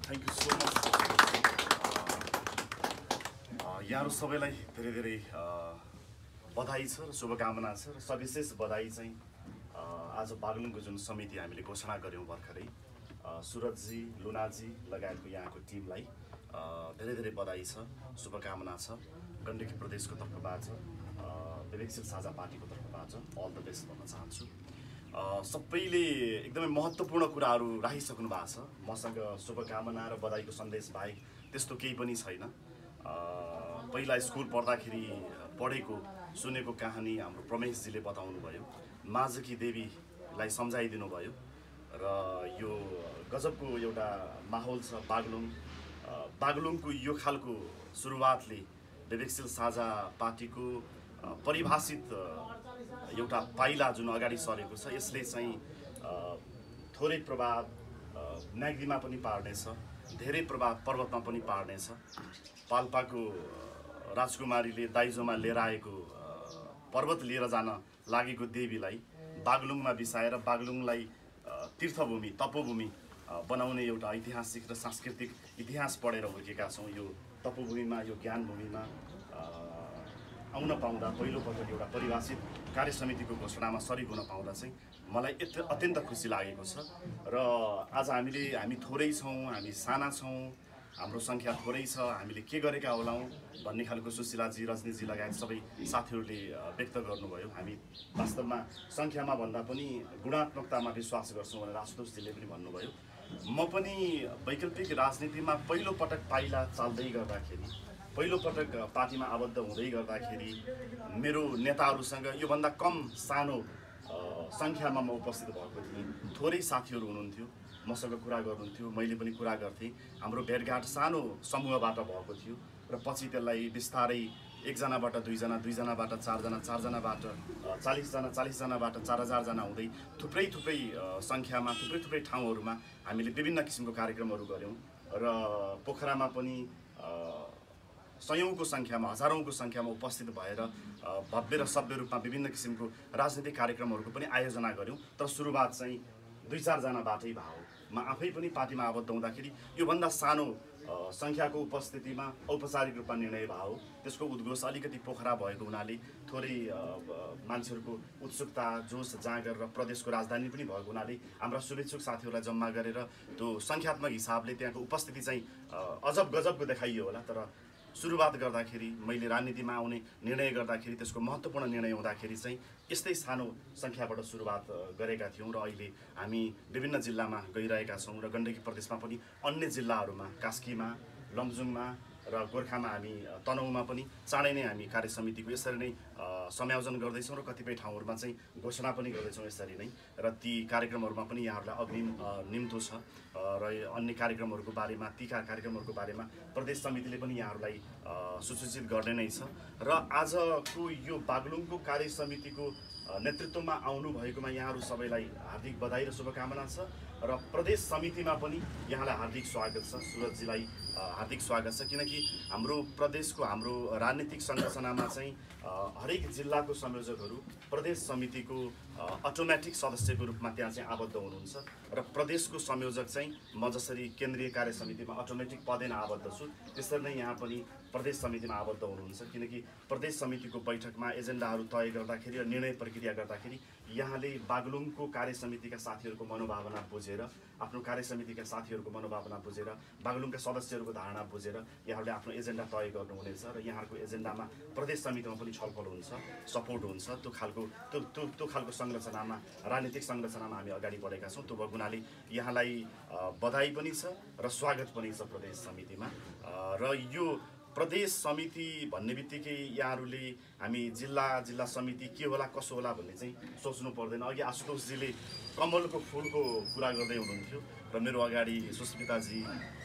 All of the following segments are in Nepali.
Thank you so much. यहाँहरू सबैलाई धेरै धेरै बधाई छ र शुभकामना छ र सविशेष बधाई चाहिँ आज बागलुङको जुन समिति हामीले घोषणा गऱ्यौँ भर्खरै, सुरजजी, लुनाजी लगायतको यहाँको टिमलाई धेरै धेरै बधाई छ, शुभकामना छ। गण्डकी प्रदेशको तर्फबाट, विवेकशील साझा पार्टीको तर्फबाट अल द बेस्ट भन्न चाहन्छु। सबैले एकदमै महत्त्वपूर्ण कुराहरू राखिसक्नु भएको छ। मसँग शुभकामना र बधाईको सन्देश बाहेक त्यस्तो केही पनि छैन। पहिला स्कुल पढ्दाखेरि पढेको सुनेको कहानी हाम्रो प्रमेशजीले बताउनु भयो, माझकी देवीलाई सम्झाइदिनु भयो र यो गजबको एउटा माहौल छ बागलुङको यो खालको सुरुवातले विवेकशील साझा पार्टीको परिभाषित एउटा पाइला जुन अगाडि सरेको छ, यसले चाहिँ थोरै प्रभाव नागरीमा पनि पार्नेछ, धेरै प्रभाव पर्वतमा पनि पार्नेछ। पाल्पाको राजकुमारीले दाइजोमा लिएर आएको पर्वत लिएर जान लागेको देवीलाई बागलुङमा बिसाएर बागलुङलाई तीर्थभूमि, तपोभूमि बनाउने एउटा ऐतिहासिक र सांस्कृतिक इतिहास पढेर हुर्केका छौँ। यो तपोभूमिमा, यो ज्ञानभूमिमा आउन पाउँदा, पहिलोपटक एउटा परिभाषित कार्य समितिको घोषणामा सरिक हुन पाउँदा चाहिँ मलाई अत्यन्त खुसी लागेको छ। र आज हामी थोरै छौँ, हामी साना छौँ, हाम्रो सङ्ख्या थोरै छ, हामीले के गरेका होलाौँ भन्ने खालको सुशीलाजी, रजनीजी लगायत सबै साथीहरूले व्यक्त गर्नुभयो। हामी वास्तवमा सङ्ख्यामा भन्दा पनि गुणात्मकतामा विश्वास गर्छौँ भनेर आशुतोषजीले पनि भन्नुभयो। म पनि वैकल्पिक राजनीतिमा पहिलोपटक पाइला चाल्दै गर्दाखेरि, पहिलोपटक पार्टीमा आबद्ध हुँदै गर्दाखेरि मेरो नेताहरूसँग योभन्दा कम सानो सङ्ख्यामा म उपस्थित भएको थिएँ। थोरै साथीहरू हुनुहुन्थ्यो, मसँग कुरा गर्नुहुन्थ्यो, मैले पनि कुरा गर्थेँ। हाम्रो भेटघाट सानो समूहबाट भएको थियो र पछि त्यसलाई बिस्तारै एकजनाबाट दुईजना, दुईजनाबाट चारजना, चारजनाबाट 40जना, 40जनाबाट 4000जना हुँदै थुप्रै सङ्ख्यामा, थुप्रै ठाउँहरूमा हामीले विभिन्न किसिमको कार्यक्रमहरू गऱ्यौँ र पोखरामा पनि सयौँको सङ्ख्यामा, हजारौँको सङ्ख्यामा उपस्थित भएर भव्य र सभ्य रूपमा विभिन्न किसिमको राजनीतिक कार्यक्रमहरूको पनि आयोजना गऱ्यौँ। तर सुरुवात चाहिँ 2-4जनाबाटै भयो। म आफै पनि पार्टीमा आबद्ध हुँदाखेरि योभन्दा सानो सङ्ख्याको उपस्थितिमा औपचारिक रूपमा निर्णय भयो। त्यसको उद्घोष अलिकति पोखरा भएको हुनाले थोरै मान्छेहरूको उत्सुकता, जोस जाँगर र प्रदेशको राजधानी पनि भएको हुनाले हाम्रा शुभेच्छुक साथीहरूलाई जम्मा गरेर त्यो सङ्ख्यात्मक हिसाबले त्यहाँको उपस्थिति चाहिँ अजब गजबको देखाइयो होला। तर सुरुवात गर्दाखेरि, मैले राजनीतिमा आउने निर्णय गर्दाखेरि, त्यसको महत्त्वपूर्ण निर्णय हुँदाखेरि चाहिँ यस्तै सानो सङ्ख्याबाट सुरुवात गरेका थियौँ र अहिले हामी विभिन्न जिल्लामा गइरहेका छौँ र गण्डकी प्रदेशमा पनि अन्य जिल्लाहरूमा, कास्कीमा, लमजुङमा र गोर्खामा, हामी तनहुँमा पनि चाँडै नै हामी कार्य समितिको यसरी नै समायोजन गर्दैछौँ र कतिपय ठाउँहरूमा चाहिँ घोषणा पनि गर्दैछौँ यसरी नै। र ती कार्यक्रमहरूमा पनि यहाँहरूलाई अग्रिम निम्तो छ र अन्य कार्यक्रमहरूको बारेमा, ती कार्यक्रमहरूको बारेमा प्रदेश समितिले पनि यहाँहरूलाई सूचित गर्ने नै छ। र आजको यो बागलुङको कार्य समितिको नेतृत्वमा आउनुभएकोमा यहाँहरू सबैलाई हार्दिक बधाई र शुभकामना छ र प्रदेश समितिमा पनि यहाँलाई हार्दिक स्वागत छ, सुरजजीलाई हार्दिक स्वागत छ। किनकि हाम्रो प्रदेशको, हाम्रो राजनीतिक संरचनामा चाहिँ हरेक जिल्लाको संयोजकहरू प्रदेश समितिको अटोमेटिक सदस्यको रूपमा त्यहाँ चाहिँ आबद्ध हुनुहुन्छ र प्रदेशको संयोजक चाहिँ म जसरी केन्द्रीय कार्य समितिमा अटोमेटिक पदेन आबद्ध छु, त्यसरी नै यहाँ पनि प्रदेश समितिमा आबद्ध हुनुहुन्छ। किनकि प्रदेश समितिको बैठकमा एजेन्डाहरू तय गर्दाखेरि र निर्णय प्रक्रिया गर्दाखेरि यहाँले बागलुङको कार्य समितिका साथीहरूको मनोभावना बुझेर, आफ्नो कार्य समितिका साथीहरूको मनोभावना बुझेर, बागलुङका सदस्यहरूको धारणा बुझेर यहाँहरूले आफ्नो एजेन्डा तय गर्नुहुनेछ र यहाँहरूको एजेन्डामा प्रदेश समितिमा पनि छलफल हुन्छ, सपोर्ट हुन्छ। त्यो खालको संरचनामा, राजनीतिक संरचनामा हामी अगाडि बढेका छौँ। त्यो भएको हुनाले यहाँलाई बधाई पनि छ र स्वागत पनि छ प्रदेश समितिमा। र यो प्रदेश समिति भन्ने बित्तिकै यहाँहरूले हामी जिल्ला समिति के होला, कसो होला भन्ने चाहिँ सोच्नु पर्दैन। अघि आशुतोषजीले कमलको फुलको कुरा गर्दै हुनुहुन्थ्यो र मेरो अगाडि सुस्मिताजी,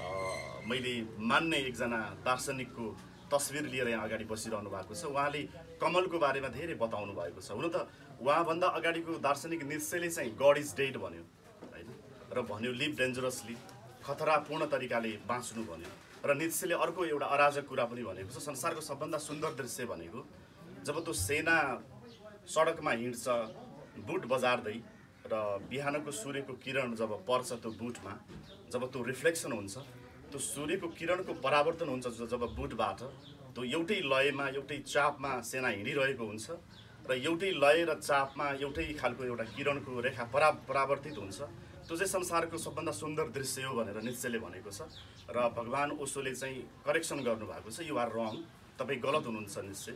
मैले मान्ने एकजना दार्शनिकको तस्बिर लिएर यहाँ अगाडि बसिरहनु भएको छ। उहाँले कमलको बारेमा धेरै बताउनु भएको छ। हुन त उहाँभन्दा अगाडिको दार्शनिक नित्सेले चाहिँ गड इज डेड भन्यो होइन, र भन्यो लिभ डेन्जरसली, खतरापूर्ण तरिकाले बाँच्नु भन्यो। र नित्सेले अर्को एउटा अराजक कुरा पनि भनेको छ, संसारको सबभन्दा सुन्दर दृश्य भनेको जब त्यो सेना सडकमा हिँड्छ बुट बजार्दै र बिहानको सूर्यको किरण जब पर्छ त्यो बुटमा, जब त्यो रिफ्लेक्सन हुन्छ त्यो सूर्यको किरणको परावर्तन हुन्छ जब बुटबाट, त्यो एउटै लयमा एउटै चापमा सेना हिँडिरहेको हुन्छ र एउटै लय र चापमा एउटै खालको एउटा किरणको रेखा परावर्तित हुन्छ। त्यो चाहिँ संसारको सबभन्दा सुन्दर दृश्य हो भनेर नित्सेले भनेको छ र भगवान ओशोले चाहिँ करेक्सन गर्नुभएको छ, यु आर रङ, तपाईँ गलत हुनुहुन्छ निश्चय।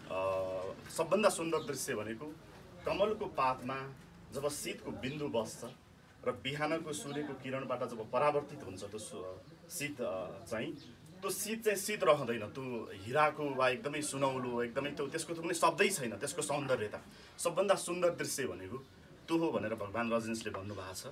सबभन्दा सुन्दर दृश्य भनेको कमलको पातमा जब शीतको बिन्दु बस्छ र बिहानको सूर्यको किरणबाट जब परावर्तित हुन्छ त्यो शीत चाहिँ, त्यो शीत चाहिँ शीत रहँदैन, त्यो हिराको वा एकदमै सुनौलो, एकदमै त्यसको त कुनै शब्दै छैन, त्यसको सौन्दर्यता। सबभन्दा सुन्दर दृश्य भनेको त्यो हो भनेर भगवान रजनीशले भन्नुभएको छ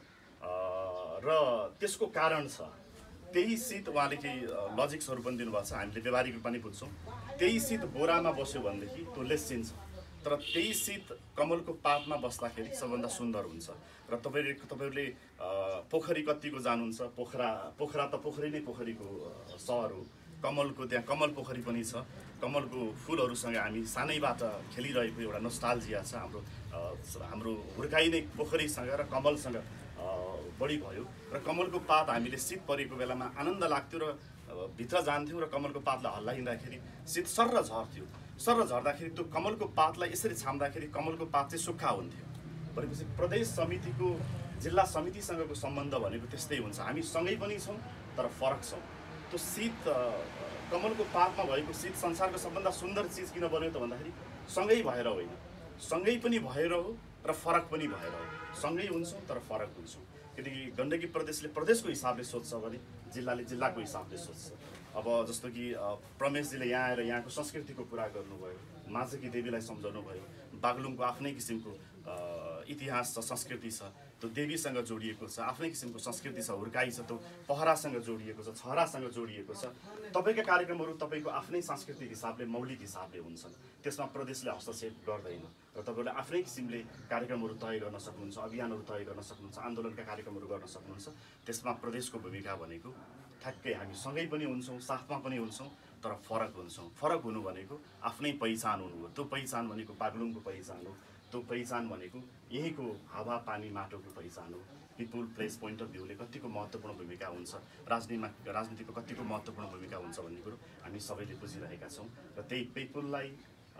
र त्यसको कारण छ। त्यही शीत उहाँले केही लजिक्सहरू पनि दिनुभएको छ, हामीले व्यवहारिक रूपमा पनि बुझ्छौँ। त्यही शीत बोरामा बस्यो भनेदेखि त्यो लेसिन्छ, तर त्यही शीत कमलको पातमा बस्दाखेरि सबभन्दा सुन्दर हुन्छ। र तपाईँहरूले पोखरी कतिको जानुहुन्छ, पोखरा त पोखरी नै पोखरीको सहर हो। कमलको त्यहाँ कमल पोखरी पनि छ। कमलको फुलहरूसँग हामी सानैबाट खेलिरहेको एउटा नोस्टाल्जिया छ। हाम्रो हुर्काइ नै पोखरीसँग र कमलसँग बढी भयो र कमलको पात हामीले शीत परेको बेलामा आनन्द लाग्थ्यो र भित्र जान्थ्यौँ र कमलको पातलाई हल्लाइँदाखेरि शीत सर्र झर्थ्यो। सर्र झर्दाखेरि त्यो कमलको पातलाई यसरी छाम्दाखेरि कमलको पात चाहिँ सुक्खा हुन्थ्यो। भनेपछि प्रदेश समितिको जिल्ला समितिसँगको सम्बन्ध भनेको त्यस्तै हुन्छ। हामी सँगै पनि छौँ तर फरक छौँ। त्यो शीत कमलको पातमा भएको शीत संसारको सबभन्दा सुन्दर चिज किन बन्यो त भन्दाखेरि सँगै भएर होइन, सँगै पनि भएर हो र फरक पनि भएर हो। सँगै हुन्छौँ तर फरक हुन्छौँ, किनकि गण्डकी प्रदेशले प्रदेशको हिसाबले सोध्छ भने जिल्लाले जिल्लाको हिसाबले सोध्छ। अब जस्तो कि प्रमेशजीले यहाँ आएर यहाँको संस्कृतिको कुरा गर्नुभयो, माझकी देवीलाई सम्झाउनु भयो। बागलुङको आफ्नै किसिमको इतिहास छ, संस्कृति छ, त्यो देवीसँग जोडिएको छ, आफ्नै किसिमको संस्कृति छ, हुर्काइ छ, त्यो पहरासँग जोडिएको छ, छहरासँग जोडिएको छ। तपाईँका कार्यक्रमहरू तपाईँको आफ्नै सांस्कृतिक हिसाबले मौलिक हिसाबले हुन्छन्, त्यसमा प्रदेशले हस्तक्षेप गर्दैन र तपाईँहरूले आफ्नै किसिमले कार्यक्रमहरू तय गर्न सक्नुहुन्छ, अभियानहरू तय गर्न सक्नुहुन्छ, आन्दोलनका कार्यक्रमहरू गर्न सक्नुहुन्छ। त्यसमा प्रदेशको भूमिका भनेको ठ्याक्कै हामी सँगै पनि हुन्छौँ, साथमा पनि हुन्छौँ तर फरक हुन्छौँ। फरक हुनु भनेको आफ्नै पहिचान हुनु हो। त्यो पहिचान भनेको बागलुङको पहिचान हो। त्यो पहिचान भनेको यहीँको हावापानी माटोको पहिचान हो। पिपुल प्लेस पोइन्ट अफ भ्यूले कतिको महत्त्वपूर्ण भूमिका हुन्छ, राजनीतिको कतिको महत्त्वपूर्ण भूमिका हुन्छ भन्ने कुरो हामी सबैले बुझिरहेका छौँ। र त्यही पिपुललाई,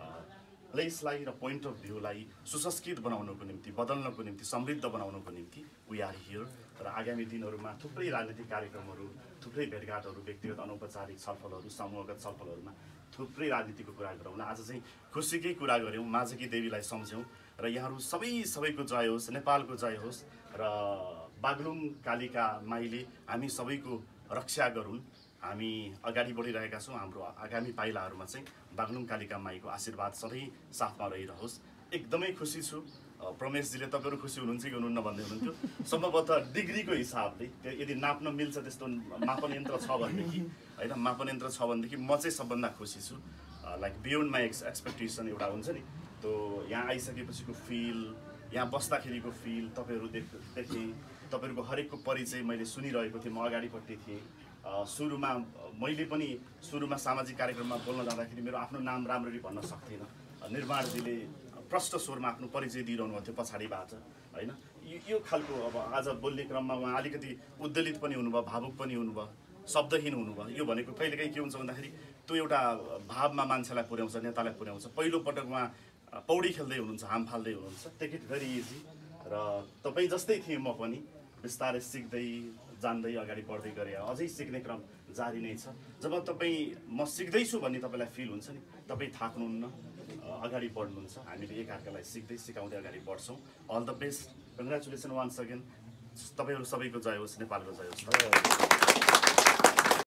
प्लेसलाई र पोइन्ट अफ भ्यूलाई सुसंस्कृत बनाउनको निम्ति, बदल्नको निम्ति, समृद्ध बनाउनको निम्ति वी आर हियर। र आगामी दिनहरूमा थुप्रै राजनीतिक कार्यक्रमहरू, थुप्रै भेटघाटहरू, व्यक्तिगत अनौपचारिक छलफलहरू, समूहगत छलफलहरूमा थुप्रै राजनीतिको कुरा गरौँला। आज चाहिँ खुसीकै कुरा गऱ्यौँ, माझकी देवीलाई सम्झ्यौँ र यहाँहरू सबैको जय होस्, नेपालको जय होस् र बागलुङ कालिका माईले हामी सबैको रक्षा गरून्। हामी अगाडि बढिरहेका छौँ। हाम्रो आगामी पाइलाहरूमा चाहिँ बागलुङ कालिका माईको आशीर्वाद सधैँ साथमा रहिरहोस्। एकदमै खुसी छु। प्रमेशजीले तपाईँहरू खुसी हुनुहुन्छ कि हुनुहुन्न भन्दै हुनुहुन्थ्यो। सम्भवतः डिग्रीको हिसाबले यदि नाप्न मिल्छ त्यस्तो मापन यन्त्र छ भनेदेखि, होइन, मापन यन्त्र छ भनेदेखि म चाहिँ सबभन्दा खुसी छु। लाइक बियोन्ड माई एक्सपेक्टेसन एउटा हुन्छ नि, त्यो यहाँ आइसकेपछिको फिल, यहाँ बस्दाखेरिको फिल, तपाईँहरू देखेँ, तपाईँहरूको हरेकको परिचय मैले सुनिरहेको थिएँ। म अगाडिपट्टि थिएँ। सुरुमा मैले पनि सामाजिक कार्यक्रममा बोल्न जाँदाखेरि मेरो आफ्नो नाम राम्ररी भन्न सक्थिनँ। निर्माणजीले प्रष्ट स्वरमा आफ्नो परिचय दिइरहनु भएको थियो पछाडिबाट, होइन। यो खालको अब आज बोल्ने क्रममा उहाँ अलिकति उद्वेलित पनि हुनुभयो, भावुक पनि हुनुभयो, शब्दहीन हुनुभयो। यो भनेको कहिलेकाहीँ के हुन्छ भन्दाखेरि त्यो एउटा भावमा मान्छेलाई पुर्याउँछ, नेतालाई पुर्याउँछ। पहिलोपटक उहाँ पौडी खेल्दै हुनुहुन्छ, हाम फाल्दै हुनुहुन्छ, टेक इट भेरी इजी। र तपाईँ जस्तै थिएँ म पनि, बिस्तारै सिक्दै जान्दै अगाडि बढ्दै गरे, अझै सिक्ने क्रम जारी नै छ। जब म सिक्दैछु भन्ने तपाईँलाई फिल हुन्छ नि, तपाईँ थाक्नुहुन्न, अगाडि बढ्नुहुन्छ। हामीले एकअर्कालाई सिक्दै सिकाउँदै अगाडि बढ्छौँ। All the best, congratulation once again. तपाईँहरू सबैको जय होस्, नेपालको जय होस्।